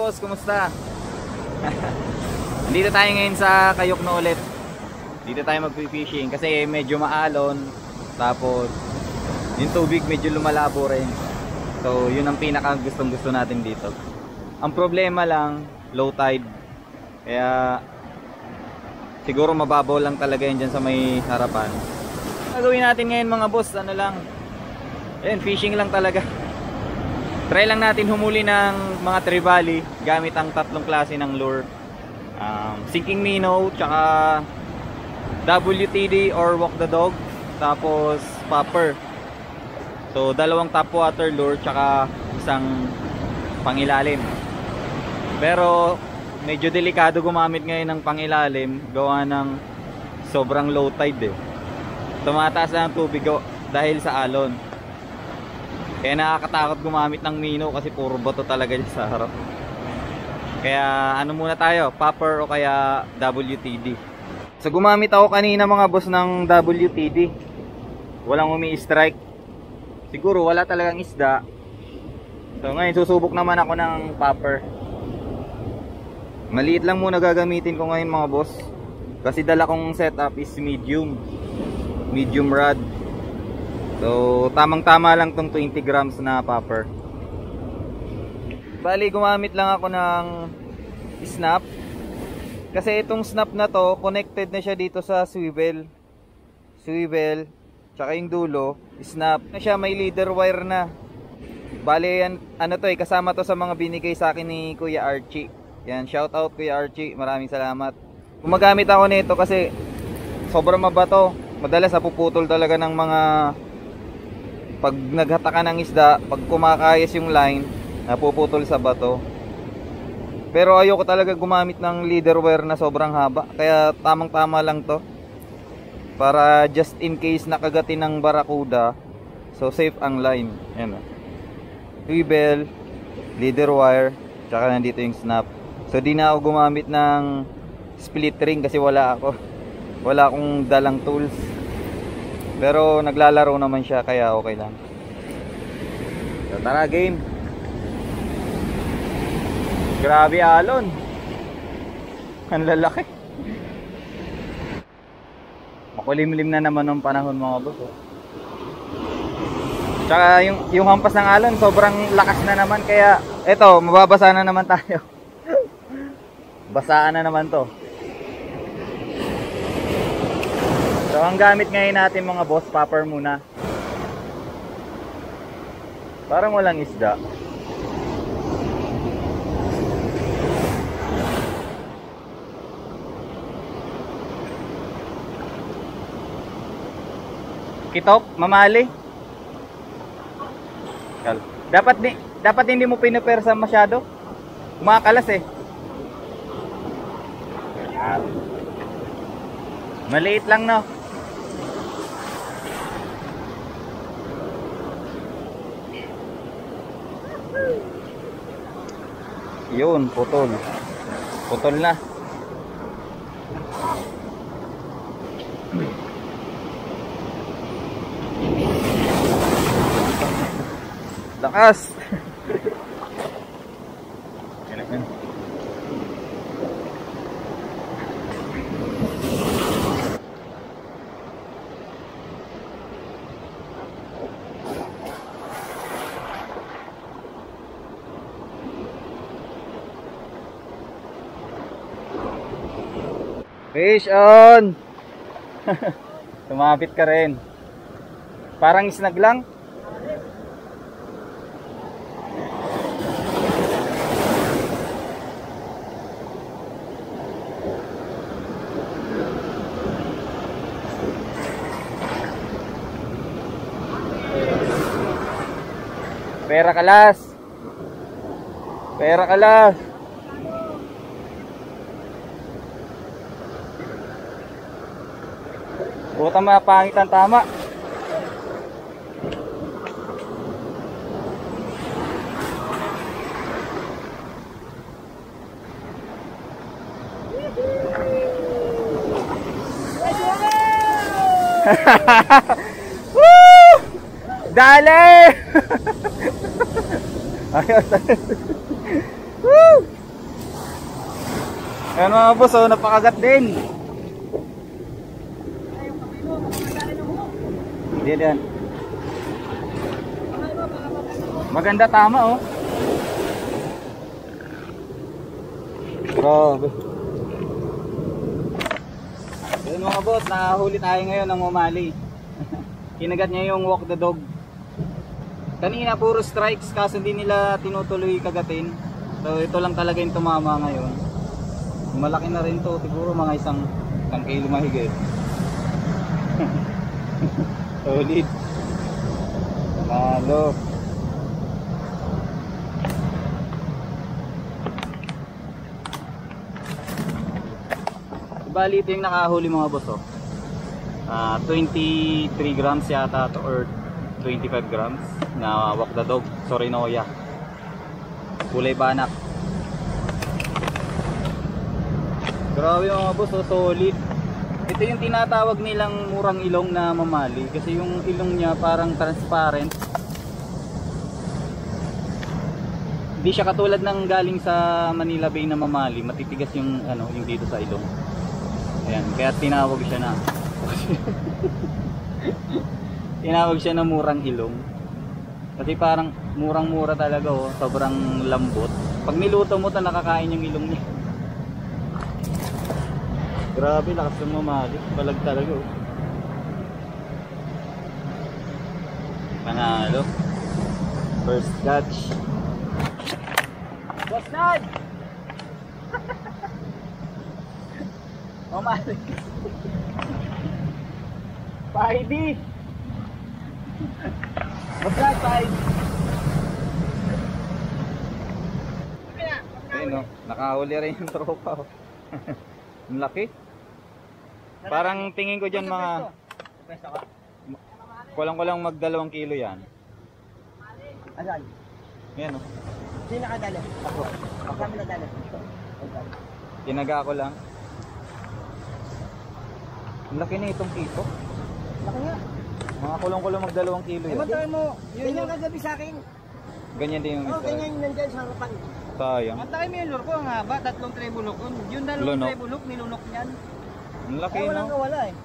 boss, kumusta? Dito tayo ngayon sa Kayok na ulit. Dito tayo mag-fishing kasi medyo maalon. Tapos yung tubig medyo lumalabo rin. So yun ang pinaka gustong gusto natin dito. Ang problema lang, low tide. Kaya siguro mababaw lang talaga yun dyan sa may harapan. Gagawin natin ngayon mga boss, ano lang, ayun, fishing lang talaga. Try lang natin humuli ng mga trevally gamit ang tatlong klase ng lure, sinking minnow, tsaka WTD or walk the dog, tapos popper. So dalawang top water lure tsaka isang pangilalim. Pero medyo delikado gumamit ngayon ng pangilalim gawa ng sobrang low tide eh. Tumataas na ang tubig dahil sa alon. Kaya nakakatakot gumamit ng minnow kasi puro bato talaga dyan sa harap. Kaya ano muna tayo, popper o kaya WTD. So gumamit ako kanina mga boss ng WTD. Walang umi-strike. Siguro wala talagang isda. So ngayon susubok naman ako ng popper. Maliit lang muna gagamitin ko ngayon mga boss. Kasi dala kong setup is medium rod. So tamang-tama lang tong 20 grams na popper. Bali gumamit lang ako ng snap. Kasi itong snap na to, connected na siya dito sa swivel. Tsaka yung dulo, snap na siya, may leader wire na. Bali yan, ano to kasama to sa mga binigay sa akin ni Kuya Archie. Yan, shout out Kuya Archie, maraming salamat. Gumagamit ako nito kasi sobrang mabato. Madalas napuputol talaga ng mga, pag naghataka ng isda, pag kumakayas yung line, napuputol sa bato. Pero ayoko talaga gumamit ng leader wire na sobrang haba, kaya tamang tama lang to, para just in case nakagatin ng barakuda, so safe ang line. Yan, swivel, leader wire, tsaka nandito yung snap. So di na ako gumamit ng split ring kasi wala akong dalang tools. Pero naglalaro naman siya kaya okay lang. So tara, game. Grabe alon. Ang lalaki. Makulimlim na naman ng panahon mga boss. Tsaka yung hampas ng alon sobrang lakas na naman, kaya eto, mababasa na naman tayo. Basaan na naman to. So ang gamit ngayon natin mga boss, popper muna. Parang walang isda. Kitok, mamali. Dapat hindi mo pinupersa masyado. Kumakalas eh. Maliit lang, no. Yun, putol na. Lakas. Fish on. Tumapit ka rin. Parang snag lang. Pera kalas. Puta, mapangit ang tama. Woo! Dale! Ayos. Woo! Ayan mga boss, oh, napakagat din. Diyan. Maganda tama oh. Grabe. Ayan mga boss, nakahuli tayo ngayon ng mamali. Kinagat niya yung walk the dog. Kanina puro strikes kaso hindi nila tinutuloy kagatin. So ito lang talaga yung tumama ngayon. Malaki na rin to, siguro mga isang kilo mahigit. Solid. Lalo. Bali ito yung nakahuli mga boss oh. 23 grams yata to or 25 grams na walk the dog, Sorinoya. Kulay banak. Grabe mga boss, oh, solid. Ito yung tinatawag nilang murang ilong na mamali kasi yung ilong niya parang transparent. Hindi siya katulad ng galing sa Manila Bay na mamali, matitigas yung ano, yung dito sa ilong. Ayan, kaya tinawag siya na tinawag siya na murang ilong. Kasi parang murang-mura talaga oh, sobrang lambot. Pag niluto mo 'to nakakain yung ilong niya. Grabe, lakas ng mamali. Balag talaga oh. Panalo. First catch. Boss Nad! Mamali. Paidi! Boss Nad, Paidi! Ayun oh, nakahuli rin yung tropa oh. Ang laki. Parang tingin ko dyan mga kulang mag 2 kilo yan. Asan? Yan o. Sino nakadala? Ako. Kami nadala. Tinaga ko lang. Ang laki na itong kito. Laki nga. Mga kulang mag 2 kilo yan. Bantay mo. Yun yung kagabi sa akin. Ganyan din yung Oo, isa. ganyan yung nandyan sa harapan. Sayang. Bantay mo yung lure ko. Ang haba, 3 tray bulok. Yung 2 Lunok. tray bulok, nilunok niyan. Ang laki Ay, walang no? kawala eh.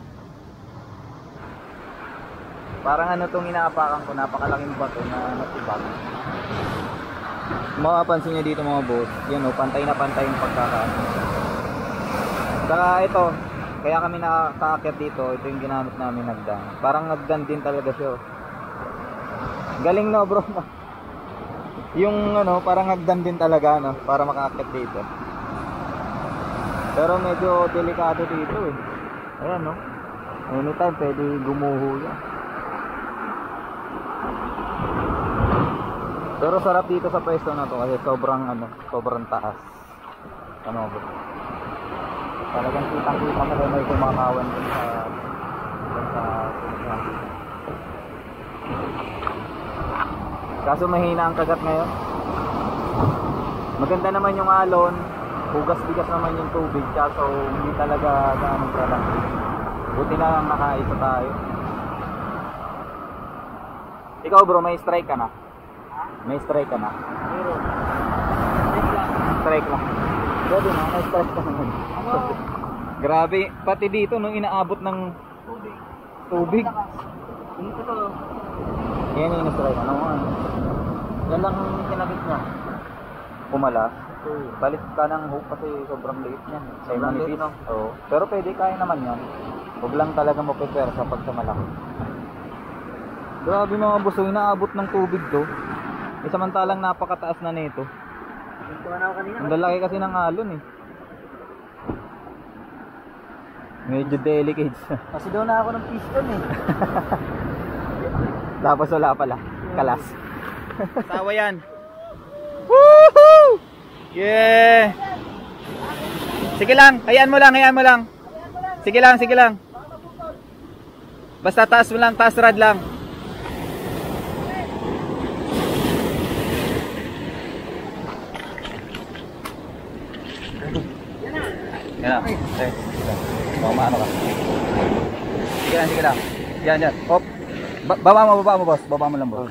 Parang ano itong inaapakan ko, napakalaking bato na natibag. Mapapansin nyo dito mga boss, yan o, pantay na pantay yung pagkakaan. Saka ito, kaya kami nakakaakyat dito, ito yung ginamit namin nagdan. Parang nagdan din talaga siya. Galing no bro. Yung ano, parang nagdan din talaga no, para makaakyat dito. Pero medyo delikado dito eh. Ayan no, anytime pwede gumuho yan. Pero sarap dito sa pwesto na to kasi sobrang ano, sobrang taas. Ano ba? Talagang kitang-kita mo rin may kumakawan dun sa kaso mahina ang kagat ngayon. Maganda naman yung alon, hugas-bigas naman yung tubig kaso hindi talaga gaano kalaki. Buti na lang nakaisa tayo. Ikaw bro, may strike ka na? May strike ka na? Meron. Strike lang. Grabe na, may strike ka naman. Grabe, pati dito nung inaabot ng tubig. Dito to. Yan yung strike. Ano nga? Yan lang kinabit niya. Pumalas. Balit ka ng hook kasi sobrang liit niya. Sobrang liit, no? Oo. Pero pwede kaya naman yan. Huwag lang talaga mag-prepare sa pagsamalaki. Grabe mga boss, inaabot ng tubig to. Samantalang napakataas na nito. Ang lalaki kasi ng alon eh. Medyo delicate siya. Kasi doon na ako ng piston eh. Tapos wala pala. Kalas. Tawa yan. Woohoo! Yeah! Sige lang, hayaan mo lang, hayaan mo lang. Sige lang, sige lang. Basta taas mo lang, taas rad lang. Yan na. Baka maano ka. Sige lang, sige lang. Yan, yan. Hop. Baba mo boss. Baba mo lang boss.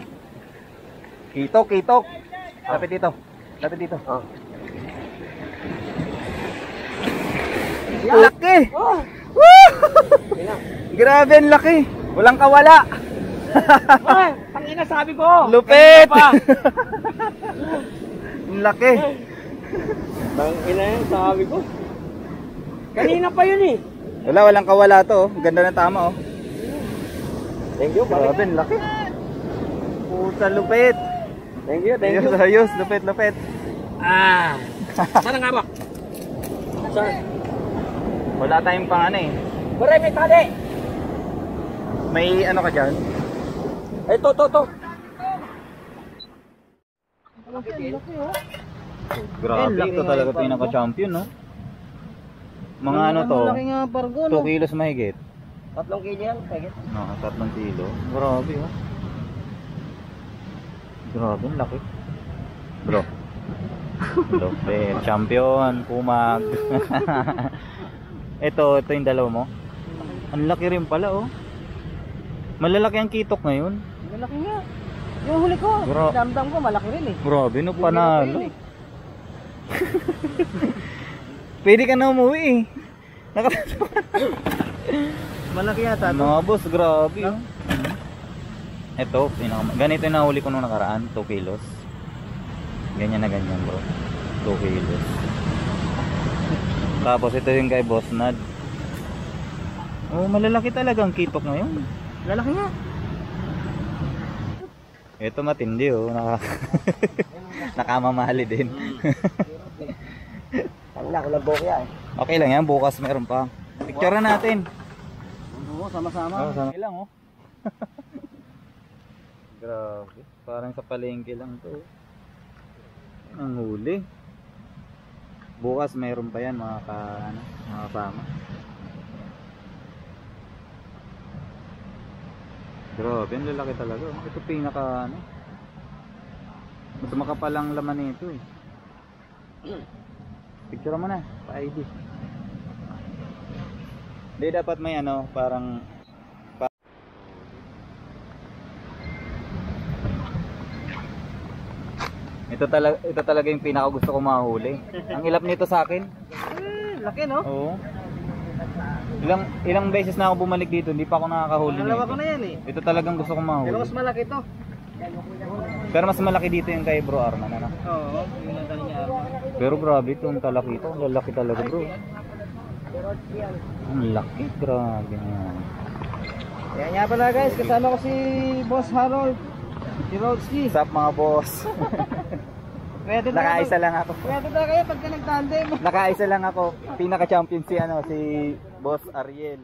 Kitok, kitok. Lapit dito. Lapit dito. Oh. Laki! Oh! Woo! Grabe, ang laki! Walang kawala! Ay, tangina sabi ko! Lupit! Kanina pa. Ang laki! Tangina yan, sabi ko. Kanina pa yun eh. Wala, walang kawala to. Ang ganda ng tama, oh. Thank you, Grabe, ang laki. Puta, lupit. Thank you, thank you. Ayos, lupit, lupit. Ah! Sana nga ba? Saan? Wala tayong pang ano eh. Baray, may tali! May ano ka dyan? Ay, to. Grabe, ito talaga pinaka-champion, no? Mga ano to? Laki nga pargo, 2 kilos mahigit. 3 kilo yan, pagit. No, 3 kilo. Grabe, oh. Grabe, ang laki. Bro. Lupit. Champion, kumag. ito yung dalawa mo. Ang laki rin pala, oh. Malalaki ang kitok ngayon. Malaki nga. Yung huli ko, damdam ko, malaki rin eh. Grabe, no, panalo. Pwede ka na umuwi eh. Nakatawa. Malaki yata. Mga boss, grabe, oh. Ito, ganito yung nahuli ko nung nakaraan, 2 kilos. Ganyan na ganyan, bro. 2 kilos. Tapos ito yung kay Boss Nad. Oh, malalaki talaga ang kitok ngayon. Lalaki nga. Ito matindi, oh. Nakamamali din. Ang laki lang bokya eh. Okay lang yan, bukas meron pa. Picture natin. Oo, sama-sama. Oh, sama lang, oh. Grabe, parang sa palengke lang to. Ang huli. Bukas mayroon pa yan mga kasama. Grabe, ang lalaki talaga. Ito pinaka ano. Mas makapalang laman nito eh. Picture mo na, pa-ID. Hindi dapat may ano, parang ito talaga yung pinaka gusto ko mahuli. Ang ilap nito sa akin. Laki no? Oo. Ilang beses na ako bumalik dito, hindi pa ako nakakahuli nito. Dalawa ko na yan eh. Ito talagang gusto ko mahuli. Pero mas malaki to. Pero mas malaki dito yung kay Bro Arman, ano? Oo, yung nadali niya. Pero grabe itong talaki ito, ang lalaki talaga, bro. Ang laki, grabe yan. Kaya nga pala guys, kasama ko si Boss Harold. Si Rodski. What's up mga boss? Pwede na Nakaisa lang ako. Pwede na kayo pagka nag-tandem. Nakaisa lang ako. Pinaka-champion si Boss Ariel.